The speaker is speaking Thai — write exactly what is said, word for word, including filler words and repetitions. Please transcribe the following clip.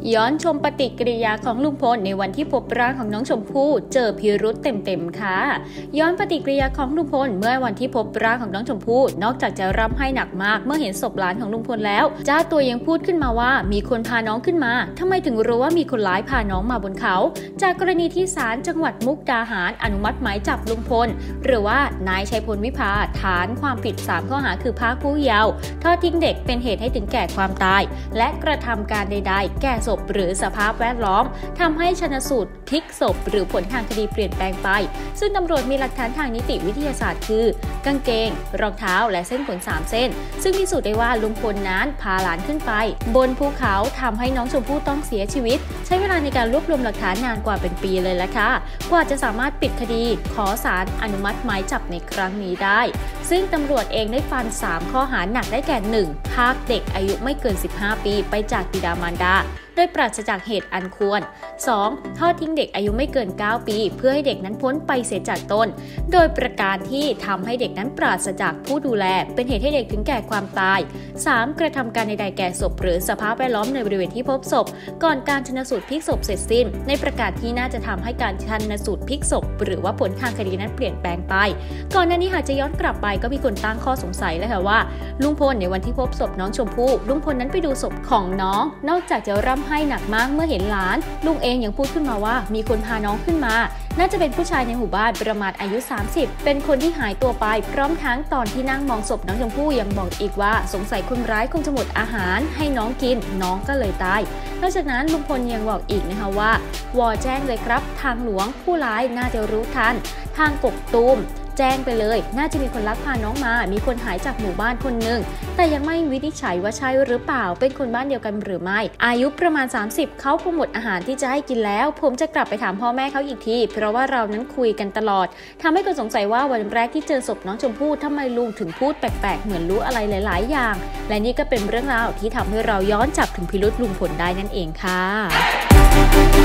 ย้อนชมปฏิกิริยาของลุงพลในวันที่พบร่างของน้องชมพู่เจอพิรุธเต็มๆค่ะย้อนปฏิกิริยาของลุงพลเมื่อวันที่พบร่างของน้องชมพู่นอกจากจะร่ำไห้หนักมากเมื่อเห็นศพหลานของลุงพลแล้วเจ้าตัวยังพูดขึ้นมาว่ามีคนพาน้องขึ้นมาทำไมถึงรู้ว่ามีคนร้ายพาน้องมาบนเขาจากกรณีที่ศาลจังหวัดมุกดาหารอนุมัติหมายจับลุงพลหรือว่านายชัยพลวิภาฐานความผิดสามข้อหาคือพรากผู้เยาว์ทอดทิ้งเด็กเป็นเหตุให้ถึงแก่ความตายและกระทำการใดๆแก่ศพหรือสภาพแวดล้อมทำให้ชันสูตรพลิกศพหรือผลทางคดีเปลี่ยนแปลงไปซึ่งตำรวจมีหลักฐานทางนิติวิทยาศาสตร์คือกางเกงรองเท้าและเส้นขนสามเส้นซึ่งพิสูจน์ได้ว่าลุงพลนั้นพาหลานขึ้นไปบนภูเขาทำให้น้องชมพู่ต้องเสียชีวิตใช้เวลาในการรวบรวมหลักฐานนานกว่าเป็นปีเลยละค่ะกว่าจะสามารถปิดคดีขอศาลอนุมัติหมายจับในครั้งนี้ได้ซึ่งตำรวจเองได้ฟันสามข้อหาหนักได้แก่ หนึ่ง พรากเด็กอายุไม่เกินสิบห้าปีไปจากบิดามารดาโดยปราศจากเหตุอันควร สอง ทอดทิ้งเด็กอายุไม่เกินเก้าปีเพื่อให้เด็กนั้นพ้นไปเสียจากตนโดยประการที่ทำให้เด็กนั้นปราศจากผู้ดูแลเป็นเหตุให้เด็กถึงแก่ความตาย สาม กระทำการใดๆแก่ศพหรือสภาพแวดล้อมในบริเวณที่พบศพก่อนการชันสูตรพลิกศพเสร็จสิ้นในประการที่น่าจะทำให้การชันสูตรพลิกศพหรือว่าผลทางคดีนั้นเปลี่ยนแปลงไปก่อนหน้านี้หากจะย้อนกลับไปก็มีคนตั้งข้อสงสัยแล้วค่ะว่าลุงพลในวันที่พบศพน้องชมพู่ลุงพลนั้นไปดูศพของน้องนอกจากจะร่ำไห้หนักมากเมื่อเห็นหลานลุงเองยังพูดขึ้นมาว่ามีคนพาน้องขึ้นมาน่าจะเป็นผู้ชายในหมู่บ้านประมาณอายุสามสิบเป็นคนที่หายตัวไปพร้อมทั้งตอนที่นั่งมองศพน้องชมพู่ยังบอกอีกว่าสงสัยคนร้ายคงจะหมดอาหารให้น้องกินน้องก็เลยตายนอกจากนั้นลุงพลยังบอกอีกนะคะว่าวอแจ้งเลยครับทางหลวงผู้ร้ายน่าจะรู้ทันทางกกตูมแจ้งไปเลยน่าจะมีคนลักพาน้องมามีคนหายจากหมู่บ้านคนหนึ่งแต่ยังไม่วินิจฉัยว่าใช่หรือเปล่าเป็นคนบ้านเดียวกันหรือไม่อายุประมาณสามสิบเขาคงหมดอาหารที่จะให้กินแล้วผมจะกลับไปถามพ่อแม่เขาอีกทีเพราะว่าเรานั้นคุยกันตลอดทำให้คนสงสัยว่าวันแรกที่เจอศพน้องชมพู่ทำไมลุงถึงพูดแปลกๆเหมือนรู้อะไรหลายๆอย่างและนี่ก็เป็นเรื่องราวที่ทำให้เราย้อนจับถึงพิรุธลุงพลได้นั่นเองค่ะ